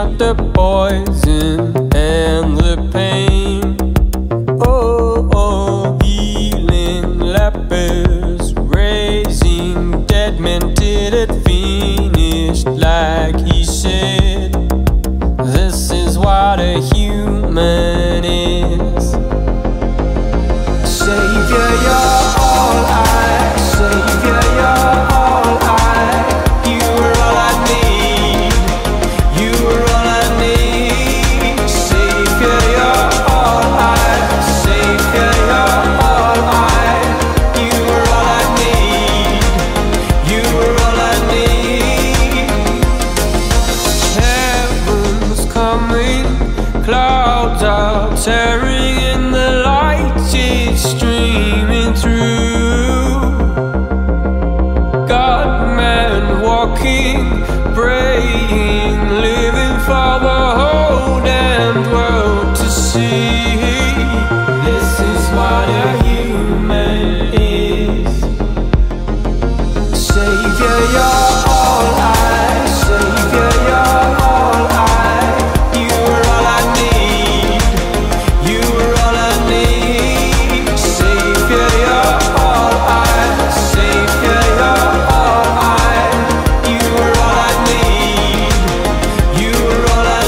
out the poison and the pain. Oh, oh, healing lepers, raising dead men till it finished like he said. This is what a human is. Saviour, you're all I, Saviour, you're all I. You are all I need, you are all I need. Saviour, you're all I, Saviour, you're all I. You are all I need, you are all I need. Heaven's coming, clouds are tearing in the light, it's streaming through. God, man walking, praying, living for the whole damned world to see. This is what a human is. Saviour, you're all I, Saviour, you're all I. You are all I need, you are all I need. Saviour, you're all I, Saviour, you're all I. You are all I need, you are all I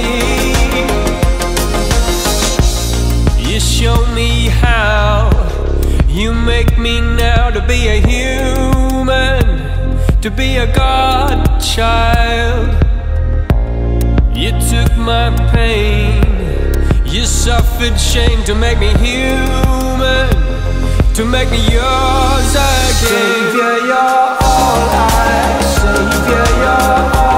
need. You show me how, you make me now to be a human, to be a God child. You took my pain, you suffered shame to make me human, to make me yours again. Saviour, you're all I, Saviour, you're all